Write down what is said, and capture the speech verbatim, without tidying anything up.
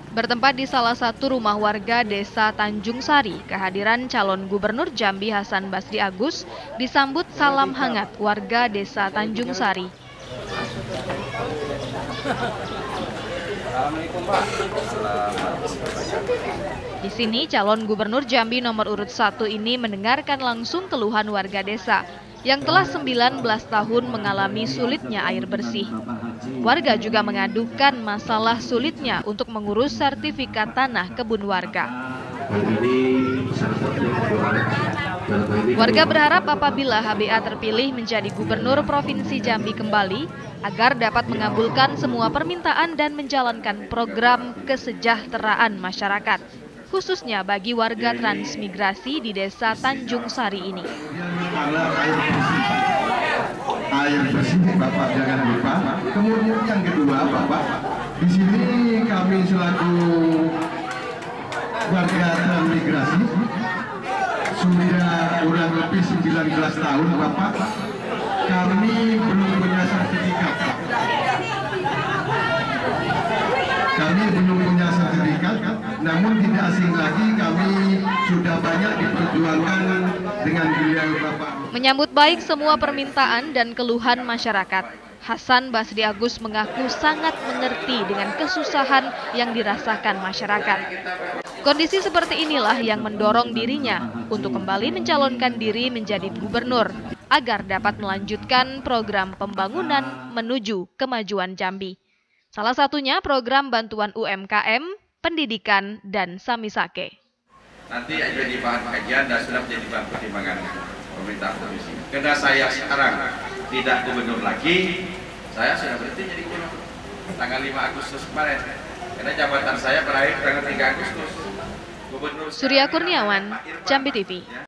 Bertempat di salah satu rumah warga Desa Tanjung Sari, kehadiran calon Gubernur Jambi Hasan Basri Agus disambut salam hangat warga Desa Tanjung Sari. Di sini calon Gubernur Jambi nomor urut satu ini mendengarkan langsung keluhan warga desa yang telah sembilan belas tahun mengalami sulitnya air bersih. Warga juga mengadukan masalah sulitnya untuk mengurus sertifikat tanah kebun warga. Warga berharap apabila H B A terpilih menjadi Gubernur Provinsi Jambi kembali, agar dapat mengabulkan semua permintaan dan menjalankan program kesejahteraan masyarakat, khususnya bagi warga transmigrasi di Desa Tanjung Sari ini. Air bersih, Bapak jangan lupa. Kemudian yang kedua, Bapak, di sini kami selaku warga transmigrasi sudah kurang lebih sembilan belas tahun, Bapak. Kami belum punya sertifikat. Kami belum punya sertifikat, namun tidak asing lagi kami sudah banyak diperjuangkan dengan beliau, Bapak. Menyambut baik semua permintaan dan keluhan masyarakat, Hasan Basri Agus mengaku sangat mengerti dengan kesusahan yang dirasakan masyarakat. Kondisi seperti inilah yang mendorong dirinya untuk kembali mencalonkan diri menjadi gubernur agar dapat melanjutkan program pembangunan menuju kemajuan Jambi. Salah satunya program bantuan U M K M, pendidikan, dan Samisake. Nanti jadi bahan kajian dan sudah menjadi bahan pertimbangan pemerintah provinsi. Karena saya sekarang tidak gubernur lagi, saya sudah berhenti jadi gubernur tanggal lima Agustus kemarin. Karena jabatan saya berakhir tanggal tiga Agustus. Surya Kurniawan, Jambi T V.